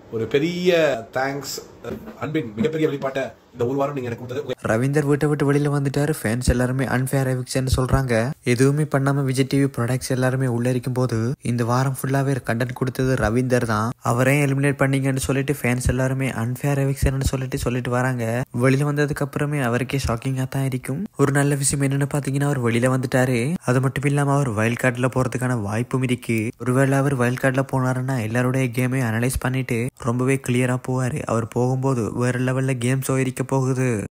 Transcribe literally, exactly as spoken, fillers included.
ஒரு பெரிய தேங்க்ஸ், அன்பின் மிகப்பெரிய வெளிப்பாட்டை இந்த ஒரு வாரம் நீங்க எனக்கு கொடுத்தது. ரவீந்தர் வீட்டை விட்டு வெளியில வந்துட்டாரு. ஃபேன்ஸ் எல்லாருமே அன்ஃபேர் எவிக்ஷன் சொல்றாங்க. எதுவுமே பண்ணாம விஜய் டிவி ப்ராடக்ட்ஸ் எல்லாருமே உள்ள இருக்கும் போது இந்த வாரம் ஃபுல்லாவே கண்டென்ட் கொடுத்தது ரவீந்தர் தான். அவரே எலிமினேட் பண்ணீங்கன்னு சொல்லிட்டு ஃபேன்ஸ் எல்லாருமே அன்ஃபேர் எவிக்ஷன் சொல்லிட்டு சொல்லிட்டு வராங்க. வெளியில வந்ததுக்கு அப்புறமே அவருக்கே ஷாக்கிங்கா தான் இருக்கும். ஒரு நல்ல விஷயம் என்னன்னு பாத்தீங்கன்னா அவர் வெளியில வந்துட்டாரு. அது மட்டும் இல்லாம அவர் வைல்ட் கார்டுல போறதுக்கான வாய்ப்பும் இருக்கு. ஒருவேளை அவர் வைல்ட் கார்டுல போனாருன்னா எல்லாருடைய கேமே அனலைஸ் பண்ணிட்டு ரொம்பவே கிளியரா போவாரு. அவர் போகும்போது வேற லெவல்ல கேம் ஷோ இருக்க போகுது.